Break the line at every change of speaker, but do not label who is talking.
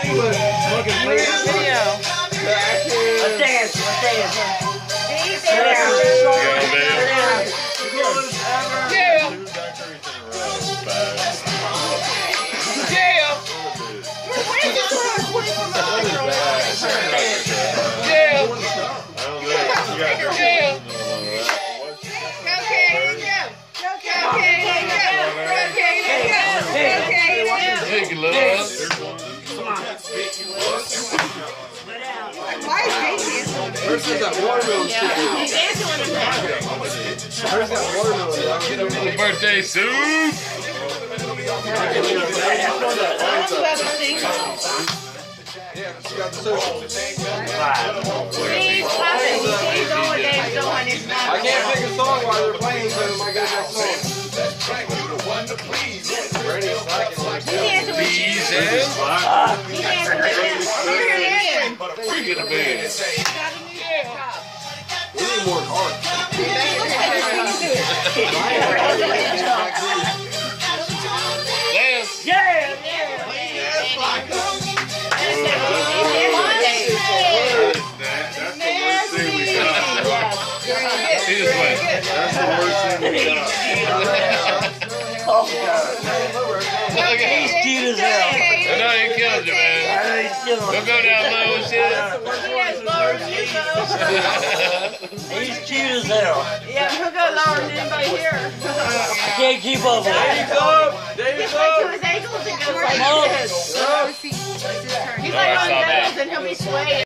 Video.
Let's dance.
Where's that watermelon chicken? Where's that watermelon?
Birthday soup!
Yeah, she got the social. I can't pick a song while they're playing, so my good next song.
Bees in the bed.
We need more cards.
Dance! He just went.
That's the worst thing we got.
He's cute as hell.
I know he killed you, man. Don't go down low and shit.
He's cute as hell.
Yeah, he'll go lower than anybody here.
I can't keep up with him.
He's like to his ankles and goes like this. He's like on those and he'll be swaying.